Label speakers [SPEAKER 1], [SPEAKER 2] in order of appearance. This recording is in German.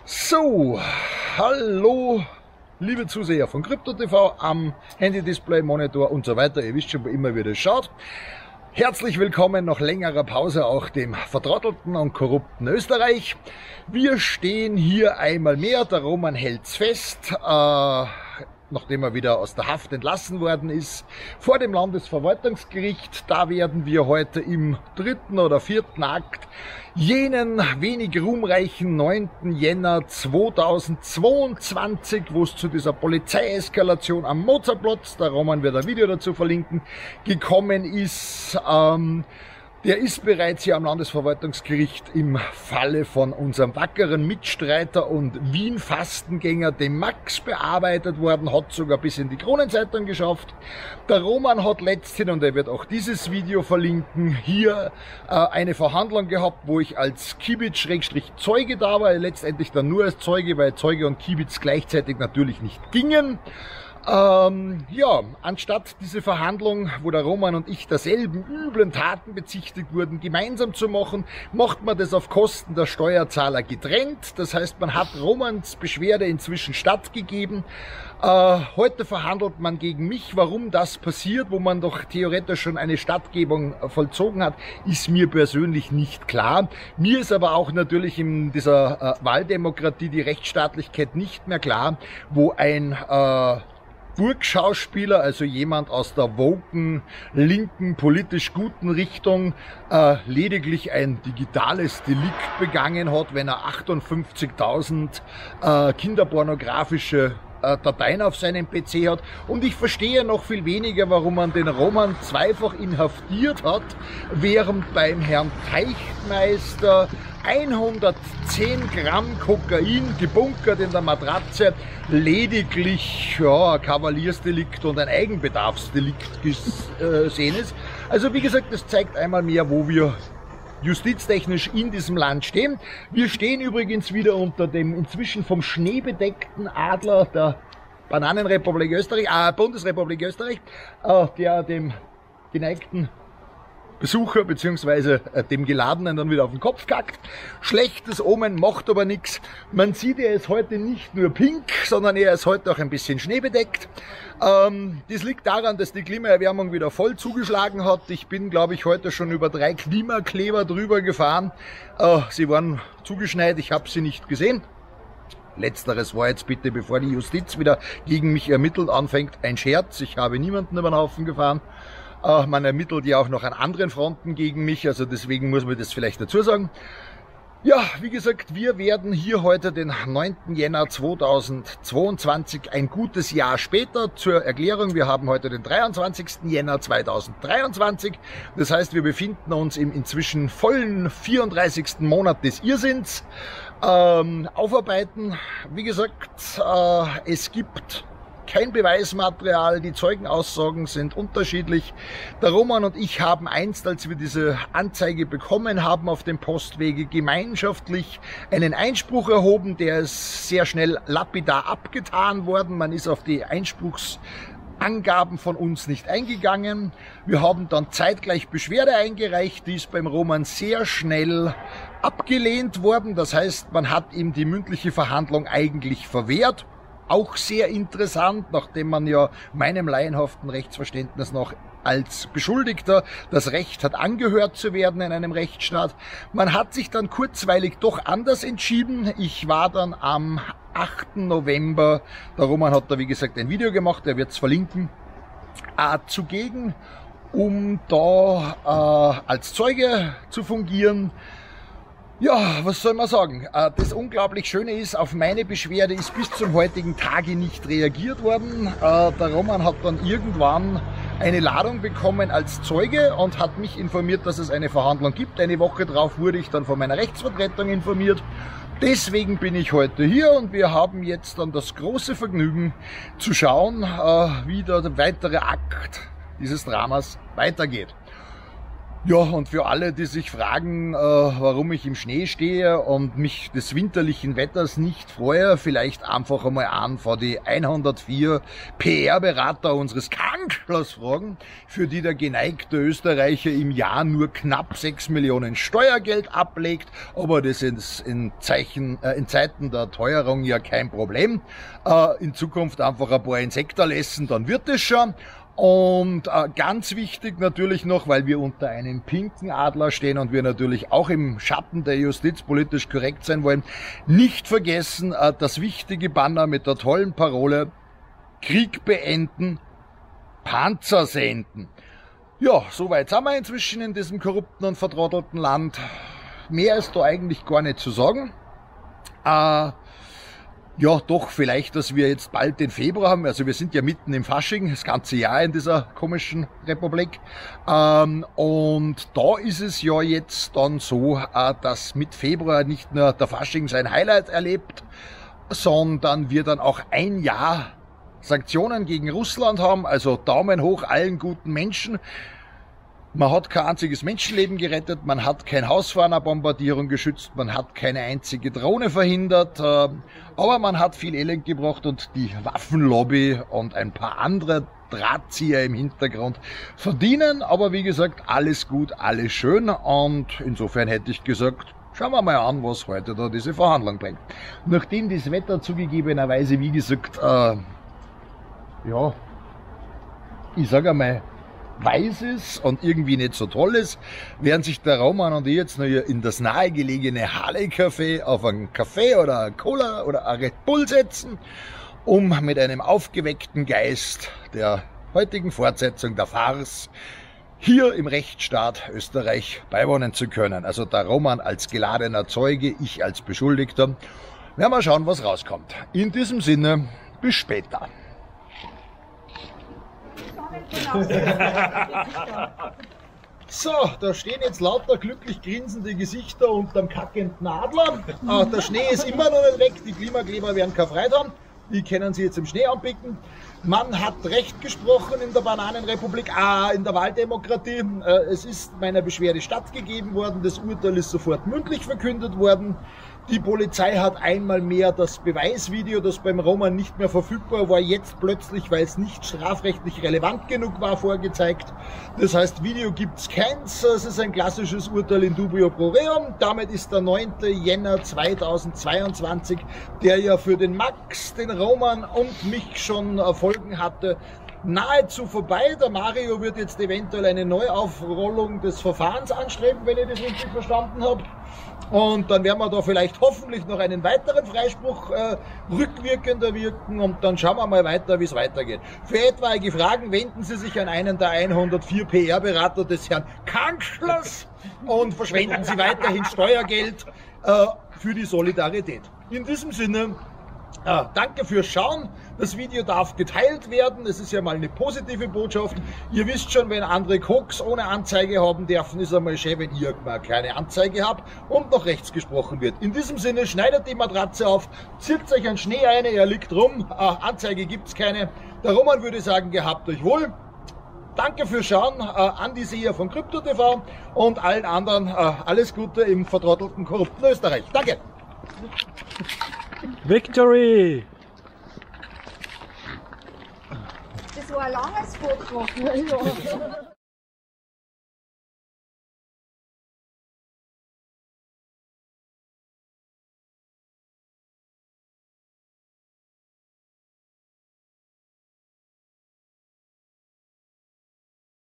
[SPEAKER 1] So, hallo liebe Zuseher von Krypto.tv am Handy-Display, Monitor und so weiter. Ihr wisst schon, wo immer ihr das schaut. Herzlich willkommen nach längerer Pause auch dem vertrottelten und korrupten Österreich. Wir stehen hier einmal mehr, der Roman hält's fest, nachdem er wieder aus der Haft entlassen worden ist, vor dem Landesverwaltungsgericht. Da werden wir heute im 3. oder 4. Akt jenen wenig ruhmreichen 9. Jänner 2022, wo es zu dieser Polizeieskalation am Mozartplatz, der Roman wird ein Video dazu verlinken, gekommen ist. Der ist bereits hier am Landesverwaltungsgericht im Falle von unserem wackeren Mitstreiter und Wien-Fastengänger, dem Max, bearbeitet worden, hat sogar bis in die Kronenzeitung geschafft. Der Roman hat letzthin, und er wird auch dieses Video verlinken, hier eine Verhandlung gehabt, wo ich als Kibitz-Zeuge da war, letztendlich dann nur als Zeuge, weil Zeuge und Kibitz gleichzeitig natürlich nicht gingen. Ja, anstatt diese Verhandlung, wo der Roman und ich derselben üblen Taten bezichtigt wurden, gemeinsam zu machen, macht man das auf Kosten der Steuerzahler getrennt. Das heißt, man hat Romans Beschwerde inzwischen stattgegeben. Heute verhandelt man gegen mich. Warum das passiert, wo man doch theoretisch schon eine Stattgebung vollzogen hat, ist mir persönlich nicht klar. Mir ist aber auch natürlich in dieser Wahldemokratie die Rechtsstaatlichkeit nicht mehr klar, wo ein Burgschauspieler, also jemand aus der woken, linken, politisch guten Richtung, lediglich ein digitales Delikt begangen hat, wenn er 58.000 kinderpornografische Dateien auf seinem PC hat. Und ich verstehe noch viel weniger, warum man den Roman zweifach inhaftiert hat, während beim Herrn Teichtmeister 110 Gramm Kokain gebunkert in der Matratze lediglich ein Kavaliersdelikt und ein Eigenbedarfsdelikt gesehen ist. Also wie gesagt, das zeigt einmal mehr, wo wir justiztechnisch in diesem Land stehen. Wir stehen übrigens wieder unter dem inzwischen vom Schnee bedeckten Adler der Bananenrepublik Österreich, Bundesrepublik Österreich, der dem geneigten Besucher bzw. dem Geladenen dann wieder auf den Kopf kackt. Schlechtes Omen, macht aber nichts. Man sieht, er ist heute nicht nur pink, sondern er ist heute auch ein bisschen schneebedeckt. Das liegt daran, dass die Klimaerwärmung wieder voll zugeschlagen hat. Ich bin, glaube ich, heute schon über 3 Klimakleber drüber gefahren. Sie waren zugeschneit, ich habe sie nicht gesehen. Letzteres war jetzt bitte, bevor die Justiz wieder gegen mich ermittelt anfängt, ein Scherz. Ich habe niemanden über den Haufen gefahren. Man ermittelt ja auch noch an anderen Fronten gegen mich, also deswegen muss man das vielleicht dazu sagen. Ja, wie gesagt, wir werden hier heute den 9. Jänner 2022, ein gutes Jahr später. Zur Erklärung, wir haben heute den 23. Jänner 2023. Das heißt, wir befinden uns im inzwischen vollen 34. Monat des Irrsinns. Aufarbeiten, wie gesagt, es gibt kein Beweismaterial, die Zeugenaussagen sind unterschiedlich. Der Roman und ich haben einst, als wir diese Anzeige bekommen haben auf dem Postwege, gemeinschaftlich einen Einspruch erhoben, der ist sehr schnell lapidar abgetan worden. Man ist auf die Einspruchsangaben von uns nicht eingegangen. Wir haben dann zeitgleich Beschwerde eingereicht, die ist beim Roman sehr schnell abgelehnt worden. Das heißt, man hat ihm die mündliche Verhandlung eigentlich verwehrt. Auch sehr interessant, nachdem man ja meinem laienhaften Rechtsverständnis nach als Beschuldigter das Recht hat, angehört zu werden in einem Rechtsstaat. Man hat sich dann kurzweilig doch anders entschieden. Ich war dann am 8. November, der Roman hat da wie gesagt ein Video gemacht, der wird es verlinken, zugegen, um da als Zeuge zu fungieren. Ja, was soll man sagen? Das unglaublich Schöne ist, auf meine Beschwerde ist bis zum heutigen Tage nicht reagiert worden. Der Roman hat dann irgendwann eine Ladung bekommen als Zeuge und hat mich informiert, dass es eine Verhandlung gibt. Eine Woche drauf wurde ich dann von meiner Rechtsvertretung informiert. Deswegen bin ich heute hier und wir haben jetzt dann das große Vergnügen zu schauen, wie der weitere Akt dieses Dramas weitergeht. Ja, und für alle, die sich fragen, warum ich im Schnee stehe und mich des winterlichen Wetters nicht freue, vielleicht einfach einmal an vor die 104 PR-Berater unseres Kanklers fragen, für die der geneigte Österreicher im Jahr nur knapp 6 Millionen Steuergeld ablegt, aber das ist in Zeiten der Teuerung ja kein Problem. In Zukunft einfach ein paar Insekten essen, dann wird es schon. Und ganz wichtig natürlich noch, weil wir unter einem pinken Adler stehen und wir natürlich auch im Schatten der Justiz politisch korrekt sein wollen, nicht vergessen das wichtige Banner mit der tollen Parole: Krieg beenden, Panzer senden. Ja, soweit sind wir inzwischen in diesem korrupten und vertrottelten Land. Mehr ist da eigentlich gar nicht zu sagen. Ja, doch, vielleicht, dass wir jetzt bald den Februar haben. Also wir sind ja mitten im Fasching, das ganze Jahr in dieser komischen Republik. Und da ist es ja jetzt dann so, dass mit Februar nicht nur der Fasching sein Highlight erlebt, sondern wir dann auch ein Jahr Sanktionen gegen Russland haben. Also Daumen hoch allen guten Menschen. Man hat kein einziges Menschenleben gerettet, man hat kein Haus vor einer Bombardierung geschützt, man hat keine einzige Drohne verhindert, aber man hat viel Elend gebracht und die Waffenlobby und ein paar andere Drahtzieher im Hintergrund verdienen. Aber wie gesagt, alles gut, alles schön, und insofern hätte ich gesagt, schauen wir mal an, was heute da diese Verhandlung bringt. Nachdem das Wetter zugegebenerweise, wie gesagt, ja, ich sage einmal, weiß ist und irgendwie nicht so toll ist, werden sich der Roman und ich jetzt noch in das nahegelegene Harley Café auf einen Kaffee oder eine Cola oder ein Red Bull setzen, um mit einem aufgeweckten Geist der heutigen Fortsetzung der Farce hier im Rechtsstaat Österreich beiwohnen zu können. Also der Roman als geladener Zeuge, ich als Beschuldigter. Werden wir schauen, was rauskommt. In diesem Sinne, bis später. So, da stehen jetzt lauter glücklich grinsende Gesichter unterm kackenden Adler. Der Schnee ist immer noch nicht weg, die Klimakleber werden keine Freude haben. Die können sie jetzt im Schnee anpicken. Man hat Recht gesprochen in der Bananenrepublik, in der Wahldemokratie. Es ist meiner Beschwerde stattgegeben worden, das Urteil ist sofort mündlich verkündet worden. Die Polizei hat einmal mehr das Beweisvideo, das beim Roman nicht mehr verfügbar war, jetzt plötzlich, weil es nicht strafrechtlich relevant genug war, vorgezeigt. Das heißt, Video gibt's keins. Es ist ein klassisches Urteil in dubio pro reo. Damit ist der 9. Jänner 2022, der ja für den Max, den Roman und mich schon Folgen hatte, nahezu vorbei. Der Mario wird jetzt eventuell eine Neuaufrollung des Verfahrens anstreben, wenn ich das richtig verstanden habe. Und dann werden wir da vielleicht hoffentlich noch einen weiteren Freispruch rückwirkender wirken, und dann schauen wir mal weiter, wie es weitergeht. Für etwaige Fragen wenden Sie sich an einen der 104 PR-Berater des Herrn Kanklers und verschwenden Sie weiterhin Steuergeld für die Solidarität. In diesem Sinne, danke fürs Schauen. Das Video darf geteilt werden. Es ist ja mal eine positive Botschaft. Ihr wisst schon, wenn andere Koks ohne Anzeige haben dürfen, ist einmal schön, wenn ihr mal keine Anzeige habt und noch rechts gesprochen wird. In diesem Sinne, schneidet die Matratze auf, zirkt euch einen Schnee ein, er liegt rum. Anzeige gibt's keine. Der Roman würde sagen, gehabt euch wohl. Danke fürs Schauen an diese hier von Krypto TV und allen anderen alles Gute im vertrottelten, korrupten Österreich. Danke!
[SPEAKER 2] Victory!
[SPEAKER 3] Das war ein langes Vortrag.